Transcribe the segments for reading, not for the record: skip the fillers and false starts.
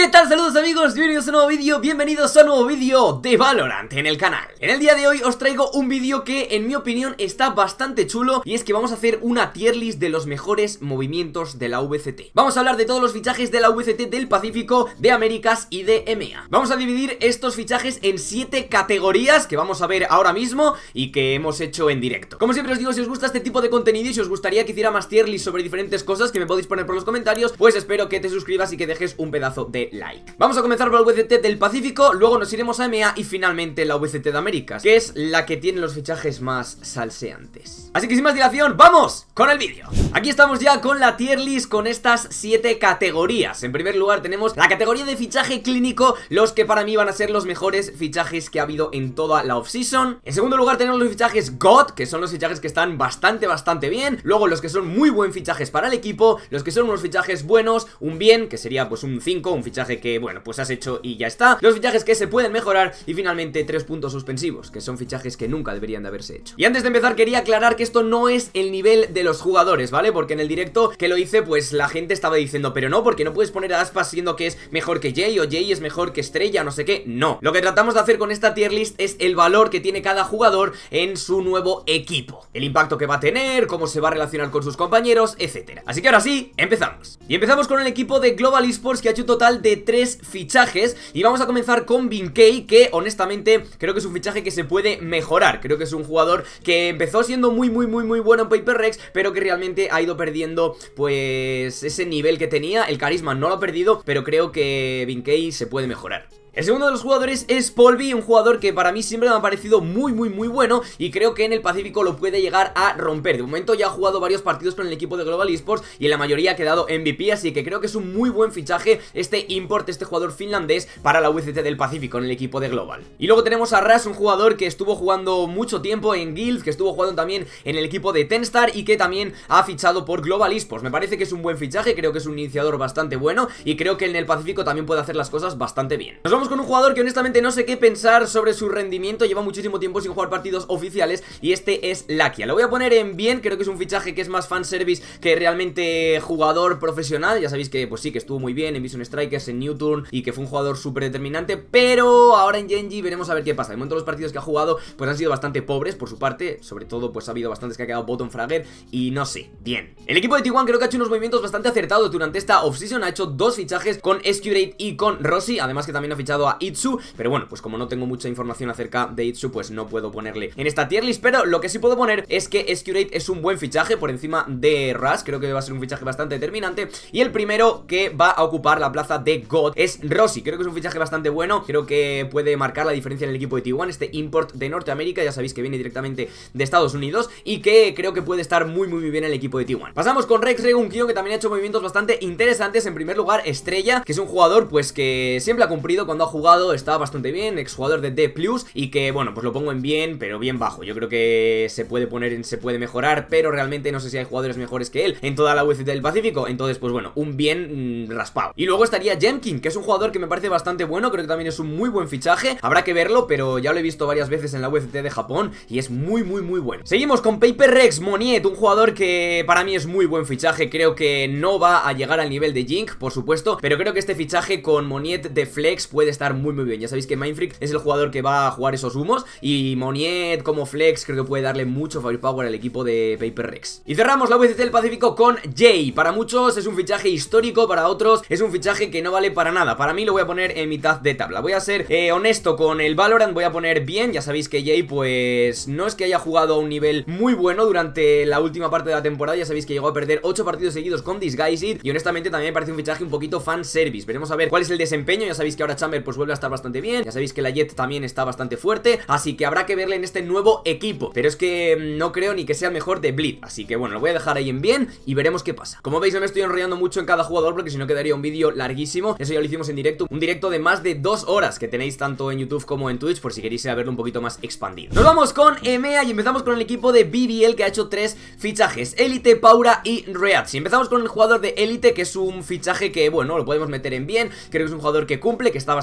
¿Qué tal? Saludos amigos, bienvenidos a un nuevo vídeo, bienvenidos a un nuevo vídeo de Valorant en el canal. En el día de hoy os traigo un vídeo que en mi opinión está bastante chulo, y es que vamos a hacer una tier list de los mejores movimientos de la VCT. Vamos a hablar de todos los fichajes de la VCT del Pacífico, de Américas y de EMEA. Vamos a dividir estos fichajes en 7 categorías que vamos a ver ahora mismo y que hemos hecho en directo. Como siempre os digo, si os gusta este tipo de contenido y si os gustaría que hiciera más tier list sobre diferentes cosas que me podéis poner por los comentarios, pues espero que te suscribas y que dejes un pedazo de like. Vamos a comenzar por la VCT del Pacífico, luego nos iremos a EMEA y finalmente la VCT de Américas, que es la que tiene los fichajes más salseantes. Así que sin más dilación, ¡vamos con el vídeo! Aquí estamos ya con la tier list con estas 7 categorías. En primer lugar tenemos la categoría de fichaje clínico, los que para mí van a ser los mejores fichajes que ha habido en toda la offseason. En segundo lugar tenemos los fichajes God, que son los fichajes que están bastante bien. Luego los que son muy buen fichajes para el equipo, los que son unos fichajes buenos, un bien, que sería pues un 5, un fichaje que bueno, pues has hecho y ya está. Los fichajes que se pueden mejorar y finalmente 3 puntos suspensivos, que son fichajes que nunca deberían de haberse hecho. Y antes de empezar quería aclarar que esto no es el nivel de los jugadores, ¿vale? Porque en el directo que lo hice pues la gente estaba diciendo, pero no, porque no puedes poner a Aspas siendo que es mejor que Jay, o Jay es mejor que Estrella, no sé qué. No, lo que tratamos de hacer con esta tier list es el valor que tiene cada jugador en su nuevo equipo, el impacto que va a tener, cómo se va a relacionar con sus compañeros, etcétera. Así que ahora sí, empezamos. Y empezamos con el equipo de Global Esports, que ha hecho un total de 3 fichajes, y vamos a comenzar con Vinkey, que honestamente creo que es un fichaje que se puede mejorar. Creo que es un jugador que empezó siendo muy bueno en Paper Rex, pero que realmente ha ido perdiendo pues ese nivel que tenía. El carisma no lo ha perdido, pero creo que Vinkey se puede mejorar. El segundo de los jugadores es Polby, un jugador que para mí siempre me ha parecido muy bueno, y creo que en el Pacífico lo puede llegar a romper. De momento ya ha jugado varios partidos con el equipo de Global Esports y en la mayoría ha quedado MVP, así que creo que es un muy buen fichaje este import, este jugador finlandés para la VCT del Pacífico en el equipo de Global. Y luego tenemos a Ras, un jugador que estuvo jugando mucho tiempo en Guild, que estuvo jugando también en el equipo de Tenstar y que también ha fichado por Global Esports. Me parece que es un buen fichaje, creo que es un iniciador bastante bueno y creo que en el Pacífico también puede hacer las cosas bastante bien. Nos vamos con un jugador que honestamente no sé qué pensar sobre su rendimiento, lleva muchísimo tiempo sin jugar partidos oficiales, y este es Lakia. Lo voy a poner en bien, creo que es un fichaje que es más fanservice que realmente jugador profesional. Ya sabéis que pues sí, que estuvo muy bien en Vision Strikers, en Newturn, y que fue un jugador súper determinante, pero ahora en Genji veremos a ver qué pasa. De momento los partidos que ha jugado pues han sido bastante pobres por su parte, sobre todo pues ha habido bastantes que ha quedado bottom fragger y no sé, bien. El equipo de T1 creo que ha hecho unos movimientos bastante acertados durante esta offseason, ha hecho 2 fichajes con Escurate y con Rossi, además que también ha fichado a Itsu. Pero bueno, pues como no tengo mucha información acerca de Itsu, pues no puedo ponerle en esta tier list, pero lo que sí puedo poner es que Escurate es un buen fichaje por encima de Ras, creo que va a ser un fichaje bastante determinante, y el primero que va a ocupar la plaza de God es Rossi. Creo que es un fichaje bastante bueno, creo que puede marcar la diferencia en el equipo de T1, este import de Norteamérica, ya sabéis que viene directamente de Estados Unidos y que creo que puede estar muy bien en el equipo de T1. Pasamos con Rex Regunkyo, que también ha hecho movimientos bastante interesantes. En primer lugar, Estrella, que es un jugador pues que siempre ha cumplido cuando ha jugado, está bastante bien, exjugador de D+, y que bueno, pues lo pongo en bien, pero bien bajo. Yo creo que se puede poner en se puede mejorar, pero realmente no sé si hay jugadores mejores que él en toda la VCT del Pacífico, entonces pues bueno, un bien raspado. Y luego estaría Jemkin, que es un jugador que me parece bastante bueno, creo que también es un muy buen fichaje, habrá que verlo, pero ya lo he visto varias veces en la VCT de Japón y es muy bueno. Seguimos con Paper Rex, Moniet, un jugador que para mí es muy buen fichaje, creo que no va a llegar al nivel de Jink, por supuesto, pero creo que este fichaje con Moniet de Flex puede estar muy bien. Ya sabéis que Mindfreak es el jugador que va a jugar esos humos, y Moniet como Flex creo que puede darle mucho firepower al equipo de Paper Rex. Y cerramos la VCT del Pacífico con Jay. Para muchos es un fichaje histórico, para otros es un fichaje que no vale para nada. Para mí lo voy a poner en mitad de tabla. Voy a ser honesto con el Valorant, voy a poner bien. Ya sabéis que Jay pues no es que haya jugado a un nivel muy bueno durante la última parte de la temporada. Ya sabéis que llegó a perder 8 partidos seguidos con Disguised, y honestamente también me parece un fichaje un poquito fanservice. Veremos a ver cuál es el desempeño. Ya sabéis que ahora Chamber pues vuelve a estar bastante bien, ya sabéis que la Jet también está bastante fuerte, así que habrá que verle en este nuevo equipo, pero es que no creo ni que sea el mejor de Bleed, así que bueno, lo voy a dejar ahí en bien y veremos qué pasa. Como veis no me estoy enrollando mucho en cada jugador, porque si no quedaría un vídeo larguísimo. Eso ya lo hicimos en directo, un directo de más de 2 horas que tenéis tanto en YouTube como en Twitch, por si queréis verlo un poquito más expandido. Nos vamos con EMEA y empezamos con el equipo de BBL, que ha hecho 3 fichajes, Elite, Paura y Reat. Si empezamos con el jugador de Elite, que es un fichaje que bueno, lo podemos meter en bien, creo que es un jugador que cumple, que está bastante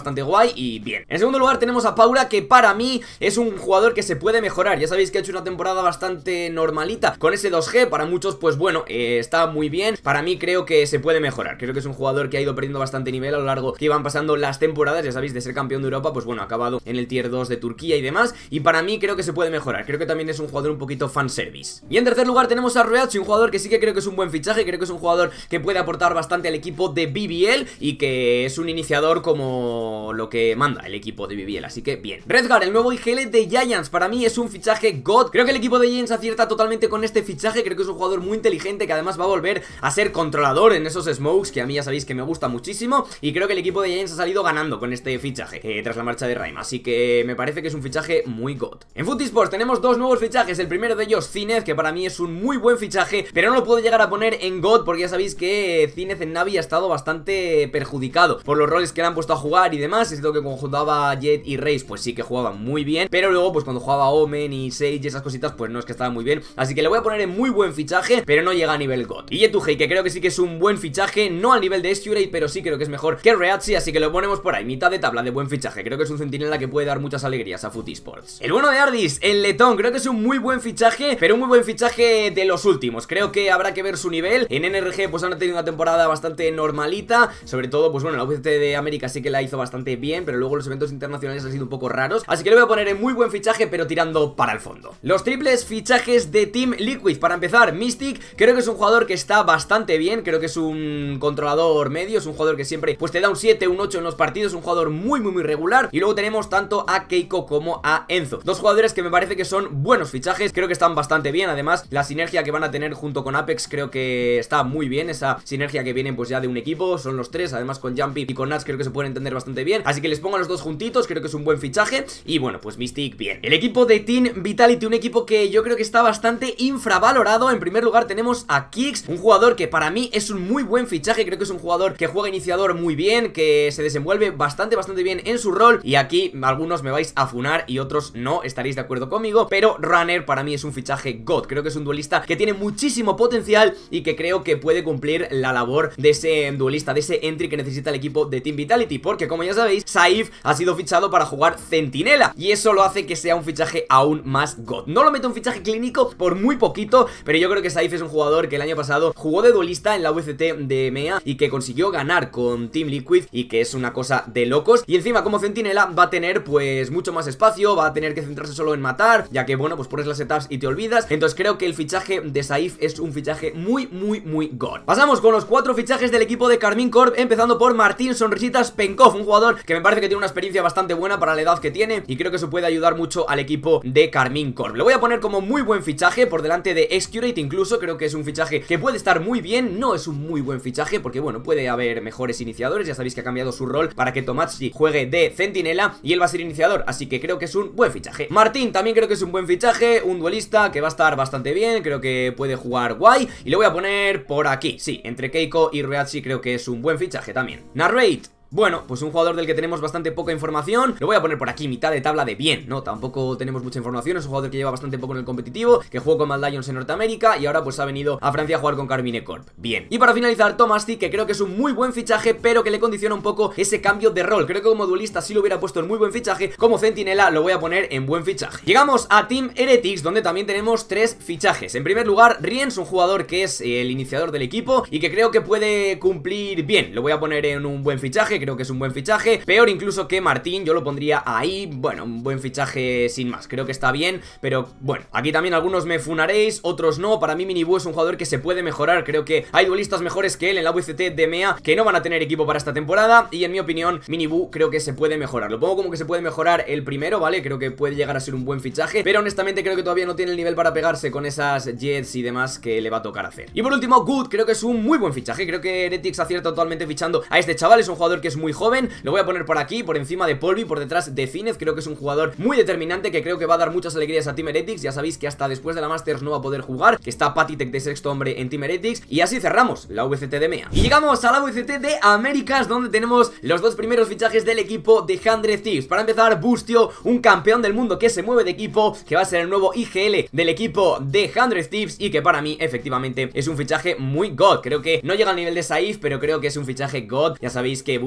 bastante guay y bien. En segundo lugar tenemos a Paura, que para mí es un jugador que se puede mejorar. Ya sabéis que ha hecho una temporada bastante normalita con ese 2G, para muchos pues bueno, está muy bien. Para mí creo que se puede mejorar. Creo que es un jugador que ha ido perdiendo bastante nivel a lo largo que iban pasando las temporadas. Ya sabéis, de ser campeón de Europa, pues bueno, ha acabado en el tier 2 de Turquía y demás. Y para mí creo que se puede mejorar. Creo que también es un jugador un poquito fanservice. Y en tercer lugar tenemos a Reachi, un jugador que sí que creo que es un buen fichaje. Creo que es un jugador que puede aportar bastante al equipo de BBL y que es un iniciador como lo que manda el equipo de BBL, así que bien. Redgar, el nuevo IGL de Giants, para mí es un fichaje God. Creo que el equipo de Giants acierta totalmente con este fichaje. Creo que es un jugador muy inteligente que además va a volver a ser controlador en esos smokes, que a mí ya sabéis que me gusta muchísimo. Y creo que el equipo de Giants ha salido ganando con este fichaje tras la marcha de Raima, así que me parece que es un fichaje muy God. En FUT Esports tenemos dos nuevos fichajes. El primero de ellos, Zinez, que para mí es un muy buen fichaje, pero no lo puedo llegar a poner en God porque ya sabéis que Zinez en Navi ha estado bastante perjudicado por los roles que le han puesto a jugar y demás. Es lo que cuando jugaba Jet y Raze pues sí que jugaba muy bien, pero luego pues cuando jugaba Omen y Sage y esas cositas pues no es que estaba muy bien, así que le voy a poner en muy buen fichaje, pero no llega a nivel God. Y Yetuhei, que creo que sí que es un buen fichaje, no al nivel de Esturate, pero sí creo que es mejor que Reachi, así que lo ponemos por ahí, mitad de tabla de buen fichaje. Creo que es un centinela que puede dar muchas alegrías a FUT Esports. El bueno de Ardis, el letón, creo que es un muy buen fichaje, pero un muy buen fichaje de los últimos. Creo que habrá que ver su nivel. En NRG pues han tenido una temporada bastante normalita, sobre todo pues bueno, la UCT de América sí que la hizo bastante bien, pero luego los eventos internacionales han sido un poco raros, así que le voy a poner en muy buen fichaje, pero tirando para el fondo. Los triples fichajes de Team Liquid. Para empezar, Mystic, creo que es un jugador que está bastante bien, creo que es un controlador medio, es un jugador que siempre pues te da un 7, un 8 en los partidos, un jugador muy regular. Y luego tenemos tanto a Keiko como a Enzo, dos jugadores que me parece que son buenos fichajes, creo que están bastante bien. Además, la sinergia que van a tener junto con Apex creo que está muy bien, esa sinergia que vienen pues ya de un equipo, son los tres, además con Jumpy y con Nats creo que se pueden entender bastante bien, así que les pongo a los dos juntitos, creo que es un buen fichaje. Y bueno, pues Mystic bien. El equipo de Team Vitality, un equipo que yo creo que está bastante infravalorado. En primer lugar tenemos a Kix, un jugador que para mí es un muy buen fichaje, creo que es un jugador que juega iniciador muy bien, que se desenvuelve bastante bien en su rol. Y aquí algunos me vais a funar y otros no estaréis de acuerdo conmigo, pero Runner para mí es un fichaje God. Creo que es un duelista que tiene muchísimo potencial y que creo que puede cumplir la labor de ese duelista, de ese entry que necesita el equipo de Team Vitality, porque como ya sabéis, Saif ha sido fichado para jugar Centinela y eso lo hace que sea un fichaje aún más God. No lo meto en fichaje clínico por muy poquito, pero yo creo que Saif es un jugador que el año pasado jugó de duelista en la VCT de MEA y que consiguió ganar con Team Liquid y que es una cosa de locos. Y encima como Centinela va a tener pues mucho más espacio, va a tener que centrarse solo en matar, ya que bueno, pues pones las setups y te olvidas. Entonces creo que el fichaje de Saif es un fichaje muy God. Pasamos con los 4 fichajes del equipo de Karmine Corp, empezando por Martín Sonrisitas Penkov, un jugador que me parece que tiene una experiencia bastante buena para la edad que tiene y creo que eso puede ayudar mucho al equipo de Karmine Corp. Lo voy a poner como muy buen fichaje, por delante de Escurate incluso. Creo que es un fichaje que puede estar muy bien, no es un muy buen fichaje porque bueno, puede haber mejores iniciadores, ya sabéis que ha cambiado su rol para que Tomatsi juegue de centinela y él va a ser iniciador, así que creo que es un buen fichaje. Martín también creo que es un buen fichaje, un duelista que va a estar bastante bien, creo que puede jugar guay y lo voy a poner por aquí, sí, entre Keiko y Reachi creo que es un buen fichaje también. Narrate, bueno, pues un jugador del que tenemos bastante poca información. Lo voy a poner por aquí, mitad de tabla de bien, ¿no? Tampoco tenemos mucha información, es un jugador que lleva bastante poco en el competitivo, que jugó con Mad Lions en Norteamérica y ahora pues ha venido a Francia a jugar con Karmine Corp. Bien. Y para finalizar, Tomastic, que creo que es un muy buen fichaje, pero que le condiciona un poco ese cambio de rol. Creo que como duelista sí lo hubiera puesto en muy buen fichaje, como centinela lo voy a poner en buen fichaje. Llegamos a Team Heretics, donde también tenemos 3 fichajes. En primer lugar, Riens, un jugador que es el iniciador del equipo y que creo que puede cumplir bien. Lo voy a poner en un buen fichaje, creo que es un buen fichaje. Peor incluso que Martín, yo lo pondría ahí. Bueno, un buen fichaje sin más, creo que está bien, pero bueno, aquí también algunos me funaréis, otros no. Para mí Minibu es un jugador que se puede mejorar, creo que hay duelistas mejores que él en la VCT de MEA que no van a tener equipo para esta temporada y en mi opinión Minibu creo que se puede mejorar. Lo pongo como que se puede mejorar el primero, ¿vale? Creo que puede llegar a ser un buen fichaje, pero honestamente creo que todavía no tiene el nivel para pegarse con esas Jets y demás que le va a tocar hacer. Y por último, Good, creo que es un muy buen fichaje, creo que Heretics acierta totalmente fichando a este chaval, es un jugador que es muy joven, lo voy a poner por aquí, por encima de Polvi, por detrás de Zinez. Creo que es un jugador muy determinante que creo que va a dar muchas alegrías a Team Heretics. Ya sabéis que hasta después de la Masters no va a poder jugar, que está Patitek de sexto hombre en Team Heretics. Y así cerramos la VCT de MEA. Y llegamos a la VCT de Américas, donde tenemos los 2 primeros fichajes del equipo de 100 Thieves. Para empezar, Bustio, un campeón del mundo que se mueve de equipo, que va a ser el nuevo IGL del equipo de 100 Thieves y que para mí efectivamente es un fichaje muy God. Creo que no llega al nivel de Saif, pero creo que es un fichaje God. Ya sabéis que Bustio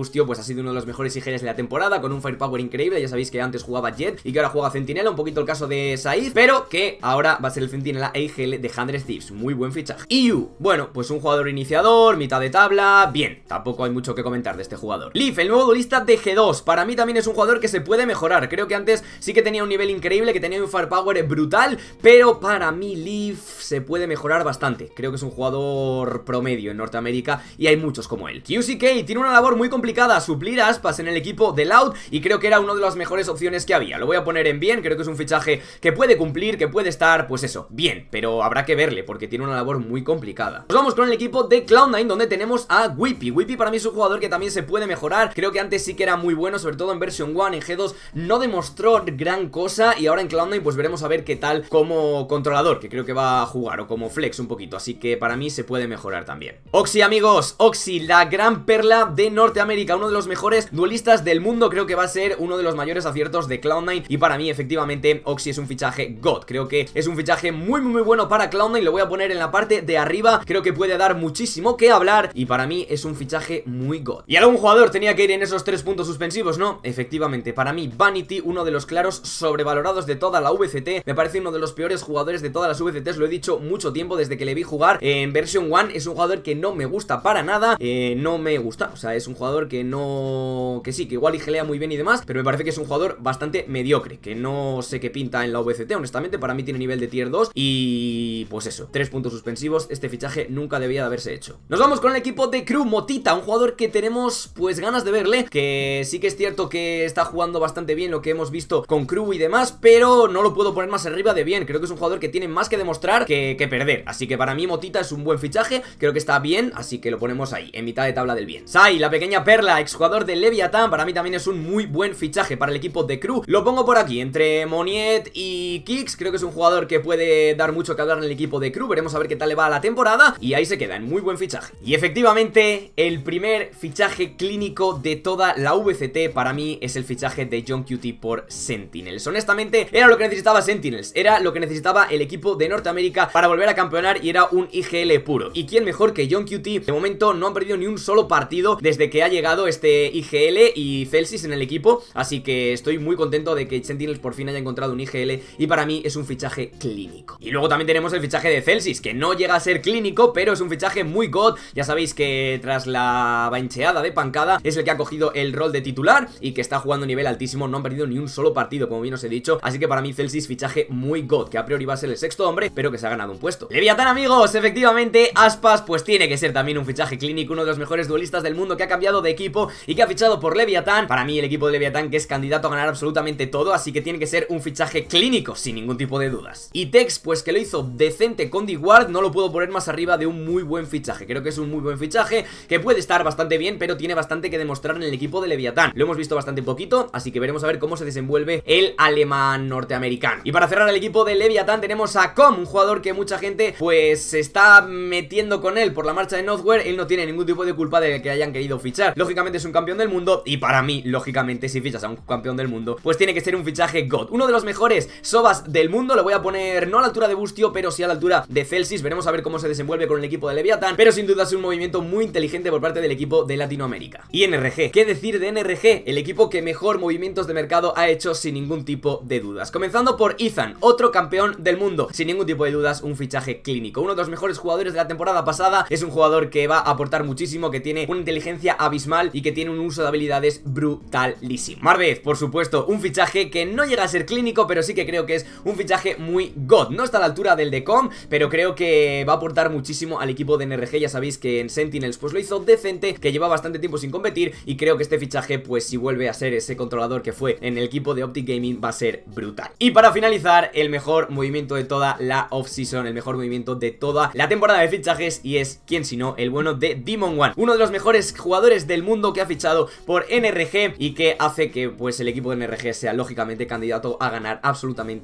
Bustio pues ha sido uno de los mejores IGLs de la temporada, con un firepower increíble. Ya sabéis que antes jugaba Jet y que ahora juega Centinela, un poquito el caso de Said, pero que ahora va a ser el Centinela e IGL de 100 Thieves. Muy buen fichaje. Yu, bueno, pues un jugador iniciador, mitad de tabla, bien, tampoco hay mucho que comentar de este jugador. Leaf, el nuevo duelista de G2, para mí también es un jugador que se puede mejorar. Creo que antes sí que tenía un nivel increíble, que tenía un firepower brutal, pero para mí Leaf se puede mejorar bastante. Creo que es un jugador promedio en Norteamérica y hay muchos como él. QCK tiene una labor muy complicada, suplir a Aspas en el equipo de Loud, y creo que era una de las mejores opciones que había. Lo voy a poner en bien, creo que es un fichaje que puede cumplir, que puede estar, pues eso, bien, pero habrá que verle porque tiene una labor muy complicada. Nos vamos con el equipo de Cloud9, donde tenemos a Whippy. Whippy para mí es un jugador que también se puede mejorar. Creo que antes sí que era muy bueno, sobre todo en versión 1, en G2 no demostró gran cosa, y ahora en Cloud9 pues veremos a ver qué tal como controlador, que creo que va a jugar, o como flex un poquito, así que para mí se puede mejorar también. Oxy, amigos, Oxy, la gran perla de Norteamérica, uno de los mejores duelistas del mundo. Creo que va a ser uno de los mayores aciertos de Cloud9, y para mí efectivamente Oxy es un fichaje God. Creo que es un fichaje muy bueno para Cloud9, lo voy a poner en la parte de arriba. Creo que puede dar muchísimo que hablar y para mí es un fichaje muy God. Y algún jugador tenía que ir en esos 3 puntos suspensivos, ¿no? Efectivamente, para mí Vanity, uno de los claros sobrevalorados de toda la VCT, me parece uno de los peores jugadores de todas las VCTs, lo he dicho mucho tiempo desde que le vi jugar en versión 1. Es un jugador que no me gusta para nada, no me gusta, o sea, es un jugador que no... que sí, que igual igelea muy bien y demás, pero me parece que es un jugador bastante mediocre, que no sé qué pinta en la VCT, honestamente. Para mí tiene nivel de tier 2 y pues eso, 3 puntos suspensivos. Este fichaje nunca debía de haberse hecho. Nos vamos con el equipo de Crew. Motita, un jugador que tenemos pues ganas de verle, que sí que es cierto que está jugando bastante bien lo que hemos visto con Crew y demás, pero no lo puedo poner más arriba de bien. Creo que es un jugador que tiene más que demostrar que perder, así que para mí Motita es un buen fichaje, creo que está bien, así que lo ponemos ahí, en mitad de tabla del bien. Sai, la pequeña perla, exjugador de Leviathan, para mí también es un muy buen fichaje para el equipo de Crew. Lo pongo por aquí, entre Moniet y Kix. Creo que es un jugador que puede dar mucho que hablar en el equipo de Crew, veremos a ver qué tal le va a la temporada, y ahí se queda, en muy buen fichaje. Y efectivamente, el primer fichaje clínico de toda la VCT para mí es el fichaje de JohnQT por Sentinels. Honestamente, era lo que necesitaba Sentinels, era lo que necesitaba el equipo de Norteamérica para volver a campeonar, y era un IGL puro. ¿Y quién mejor que JohnQT? De momento no han perdido ni un solo partido desde que ha llegado este IGL y Celsius en el equipo, así que estoy muy contento de que Sentinels por fin haya encontrado un IGL, y para mí es un fichaje clínico. Y luego también tenemos el fichaje de Celsius, que no llega a ser clínico, pero es un fichaje muy god. Ya sabéis que tras la bancheada de Pancada es el que ha cogido el rol de titular y que está jugando a nivel altísimo, no han perdido ni un solo partido, como bien os he dicho, así que para mí Celsius fichaje muy god, que a priori va a ser el sexto hombre, pero que se ha ganado un puesto. Leviathan, amigos, efectivamente, Aspas pues tiene que ser también un fichaje clínico, uno de los mejores duelistas del mundo, que ha cambiado de equipo y que ha fichado por Leviathan. Para mí el equipo de Leviathan, que es candidato a ganar absolutamente todo, así que tiene que ser un fichaje clínico, sin ningún tipo de dudas. Y Tex, pues que lo hizo decente con D-Ward, no lo puedo poner más arriba de un muy buen fichaje. Creo que es un muy buen fichaje, que puede estar bastante bien, pero tiene bastante que demostrar en el equipo de Leviathan. Lo hemos visto bastante poquito, así que veremos a ver cómo se desenvuelve el alemán norteamericano. Y para cerrar el equipo de Leviathan tenemos a Com, un jugador que mucha gente pues se está metiendo con él por la marcha de Northware. Él no tiene ningún tipo de culpa de que hayan querido fichar. Lógicamente es un campeón del mundo, y para mí, lógicamente, si fichas a un campeón del mundo, pues tiene que ser un fichaje God. Uno de los mejores Sobas del mundo, lo voy a poner no a la altura de Bustio, pero sí a la altura de Celsius. Veremos a ver cómo se desenvuelve con el equipo de Leviathan, pero sin duda es un movimiento muy inteligente por parte del equipo de Latinoamérica. Y NRG, ¿qué decir de NRG? El equipo que mejor movimientos de mercado ha hecho sin ningún tipo de dudas. Comenzando por Ethan, otro campeón del mundo, sin ningún tipo de dudas, un fichaje clínico. Uno de los mejores jugadores de la temporada pasada, es un jugador que va a aportar muchísimo, que tiene una inteligencia abismal y que tiene un uso de habilidades brutalísimo. Marvez, por supuesto, un fichaje que no llega a ser clínico, pero sí que creo que es un fichaje muy god. No está a la altura del de Com, pero creo que va a aportar muchísimo al equipo de NRG. Ya sabéis que en Sentinels pues lo hizo decente, que lleva bastante tiempo sin competir, y creo que este fichaje pues si vuelve a ser ese controlador que fue en el equipo de Optic Gaming va a ser brutal. Y para finalizar, el mejor movimiento de toda la off-season, el mejor movimiento de toda la temporada de fichajes, y es, ¿quién sino? El bueno de Demon One, uno de los mejores jugadores del mundo, que ha fichado por NRG y que hace que pues el equipo de NRG sea lógicamente candidato a ganar absolutamente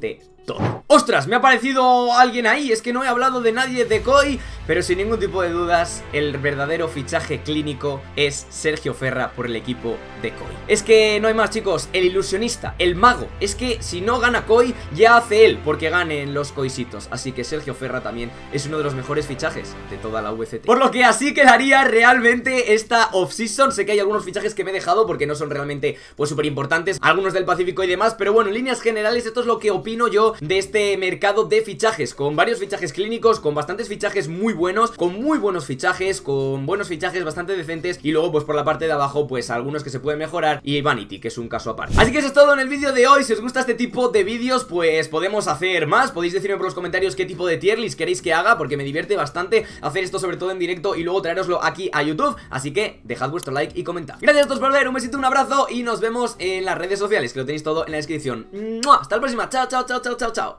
todo. ¡Ostras! Me ha aparecido alguien ahí. Es que no he hablado de nadie de COI, pero sin ningún tipo de dudas, el verdadero fichaje clínico es Sergio Ferra por el equipo de COI. Es que no hay más, chicos. El ilusionista, el mago. Es que si no gana COI, ya hace él porque ganen los COIsitos. Así que Sergio Ferra también es uno de los mejores fichajes de toda la VCT. Por lo que así quedaría realmente esta off-season. Sé que hay algunos fichajes que me he dejado porque no son realmente pues súper importantes, algunos del Pacífico y demás, pero bueno, en líneas generales esto es lo que opino yo de este mercado de fichajes, con varios fichajes clínicos, con bastantes fichajes muy buenos, con muy buenos fichajes, con buenos fichajes bastante decentes, y luego pues por la parte de abajo pues algunos que se pueden mejorar, y Vanity, que es un caso aparte. Así que eso es todo en el vídeo de hoy. Si os gusta este tipo de vídeos pues podemos hacer más, podéis decirme por los comentarios qué tipo de tier list queréis que haga, porque me divierte bastante hacer esto, sobre todo en directo, y luego traeroslo aquí a YouTube, así que dejad vuestro like y comentad. Gracias a todos por ver, un besito, un abrazo, y nos vemos en las redes sociales, que lo tenéis todo en la descripción. ¡Mua! Hasta la próxima, chao, chao, chao, chao, chao, chao.